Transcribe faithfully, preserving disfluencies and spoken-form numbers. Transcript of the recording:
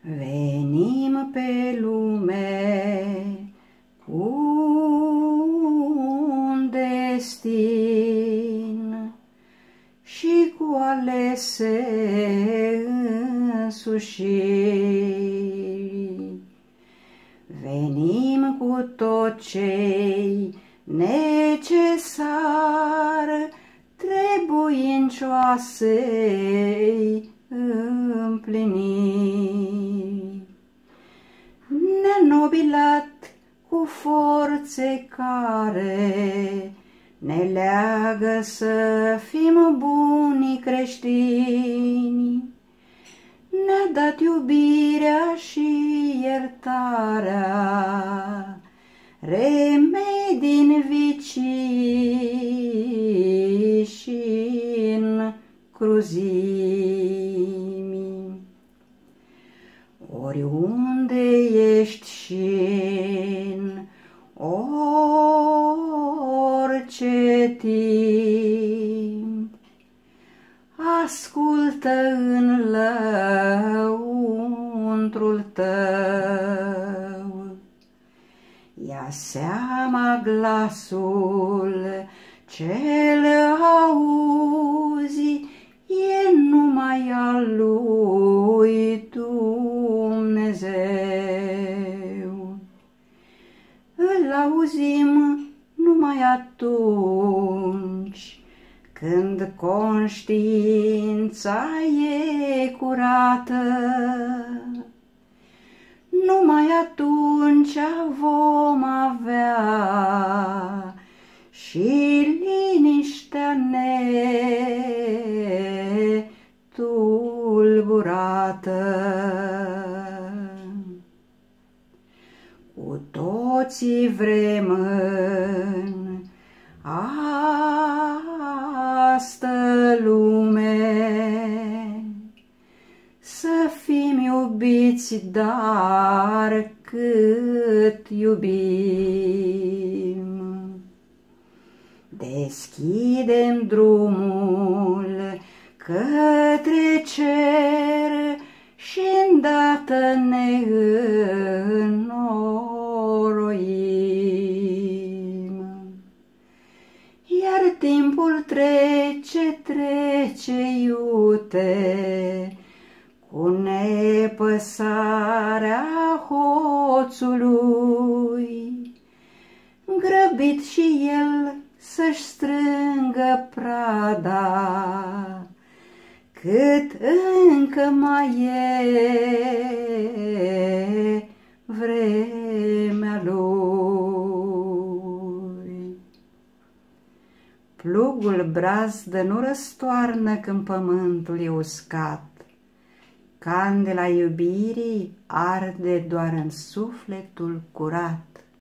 Venim pe lume cu un destin și cu alese însușiri. Venim cu tot ce-i necesar trebuincioasei împliniri. Nenobilat cu forțe care ne leagă să fim buni creștini, ne-a dat iubirea și iertarea, remedii în vicii și în cruzimi. Oriunde ești și-n orice timp, ascultă în lăuntrul tău. Ia seama glasul ce-l auzi, e numai al lui Dumnezeu. Îl auzim numai atunci când conștiința e curată, numai atunci vom avea și liniștea netulburată. Cu toții vrem în astă lume să fim iubiți, dar cât iubim, deschidem drumul către cer și îndată ne înnoim. Iar timpul trece, trece iute, cu nepăsarea hoțului, grăbit și el să-și strângă prada, cât încă mai e vremea lui. Plugul brazdă nu răstoarnă când pământul e uscat, candela iubirii arde doar în sufletul curat.